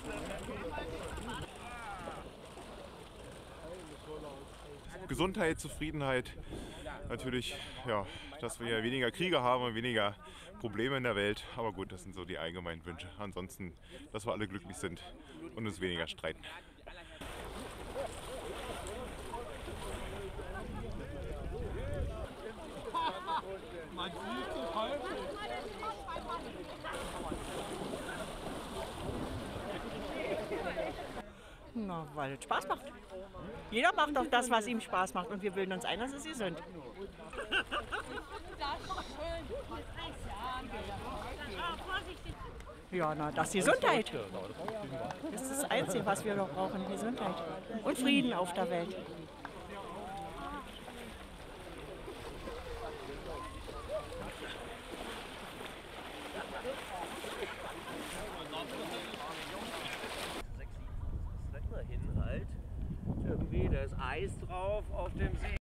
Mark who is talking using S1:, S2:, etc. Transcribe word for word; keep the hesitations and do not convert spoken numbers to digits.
S1: Gesundheit, Zufriedenheit, natürlich, ja, dass wir weniger Kriege haben und weniger Probleme in der Welt. Aber gut, das sind so die allgemeinen Wünsche. Ansonsten, dass wir alle glücklich sind und uns weniger streiten.
S2: Na, weil es Spaß macht. Jeder macht doch das, was ihm Spaß macht. Und wir bilden uns ein, dass es gesund. Ja, na, das ist Gesundheit. Das ist das Einzige, was wir noch brauchen, Gesundheit. Und Frieden auf der Welt.
S3: Hin halt. Irgendwie, da ist Eis drauf auf dem See.